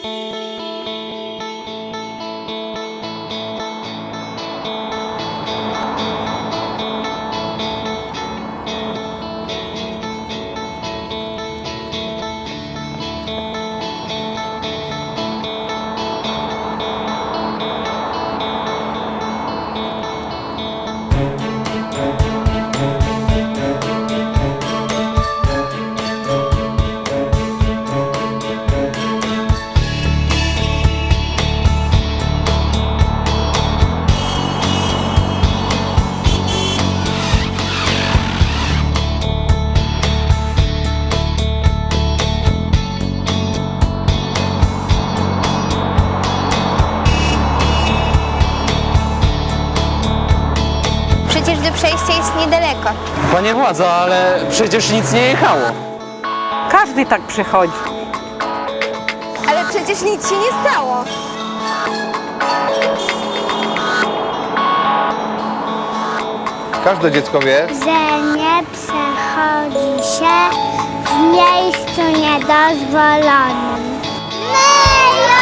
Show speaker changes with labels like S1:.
S1: Przecież do przejścia jest niedaleko.
S2: Panie władzo, ale przecież nic nie jechało.
S3: Każdy tak przychodzi.
S1: Ale przecież nic się nie stało.
S4: Każde dziecko wie,
S5: że nie przechodzi się w miejscu niedozwolonym.